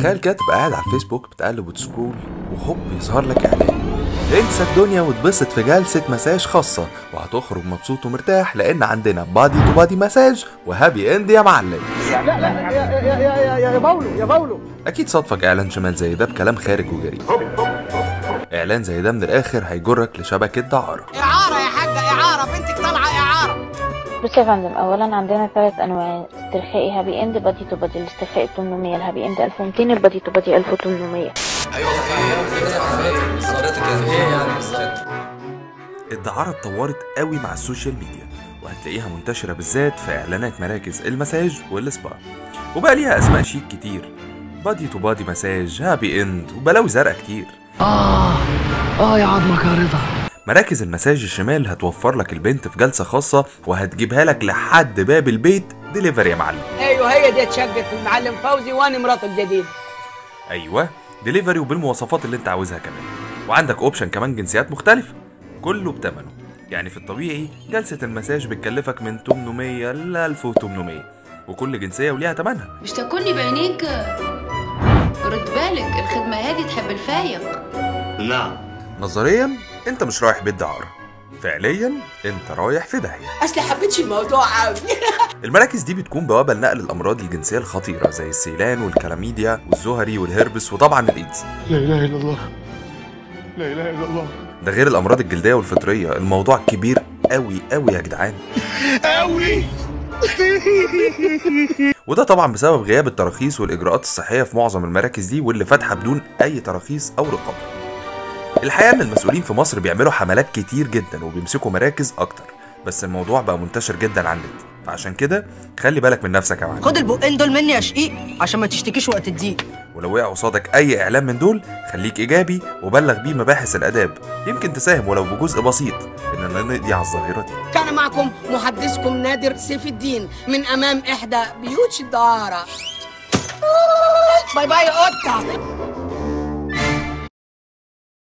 تخيل كده تبقى قاعد على الفيسبوك بتقلب وتسكرول وهوب يظهر لك اعلان. انسى الدنيا واتبسط في جلسة مساج خاصة وهتخرج مبسوط ومرتاح لان عندنا بادي تو بادي مساج وهابي اند يا معلم. لا لا لا يا باولو يا باولو. اكيد صادفك اعلان شمال زي ده بكلام خارج وجريء. اعلان زي ده من الاخر هيجرك لشبكة دعارة. اعارة يا حاجة، اعارة بنتك طالعة اعارة. بص يا فندم، اولا عندنا 3 انواع: استرخائي هابي اند، بادي تو بادي. الاسترخائي 800، الهابي اند 1200، البادي تو بادي 1800. الدعارة اتطورت قوي مع السوشيال ميديا وهتلاقيها منتشرة بالذات في اعلانات مراكز المساج والسبا، وبقى ليها اسماء شيك كتير: بادي تو بادي مساج، هابي اند، وبلاوي زرقاء كتير. يا عظمك يا رضا. مراكز المساج الشمال هتوفر لك البنت في جلسة خاصة وهتجيبها لك لحد باب البيت ديليفري يا معلم. ايوه هي دي اتشقت المعلم فوزي وانا مراته الجديد. ايوه ديليفري وبالمواصفات اللي انت عاوزها كمان، وعندك اوبشن كمان جنسيات مختلفة كله بتمنه. يعني في الطبيعي جلسة المساج بتكلفك من 800 ل 1800 وكل جنسية وليها تمنها. مش تاكلني بعينيك، رد بالك الخدمة هادي تحب الفايق. نعم. نظريا انت مش رايح بيت دعارة، فعليا انت رايح في داهية. اصل حبيتش الموضوع قوي. المراكز دي بتكون بوابة لنقل الامراض الجنسية الخطيرة زي السيلان والكلاميديا والزهري والهربس وطبعا الايدز. لا اله الا الله، لا اله الا الله. ده غير الامراض الجلدية والفطرية. الموضوع كبير قوي قوي يا جدعان قوي. وده طبعا بسبب غياب التراخيص والاجراءات الصحية في معظم المراكز دي واللي فاتحة بدون اي تراخيص او رقابة. الحقيقة ان المسؤولين في مصر بيعملوا حملات كتير جدا وبيمسكوا مراكز اكتر، بس الموضوع بقى منتشر جدا على النت، فعشان كده خلي بالك من نفسك يا معلم. خد البقين دول مني يا شقيق عشان ما تشتكيش وقت الضيق. ولو وقع قصادك اي اعلان من دول خليك ايجابي وبلغ بيه مباحث الاداب، يمكن تساهم ولو بجزء بسيط اننا نقضي على الظاهرة دي. كان معكم محدثكم نادر سيف الدين من امام احدى بيوت الدعارة. باي باي يا قطة.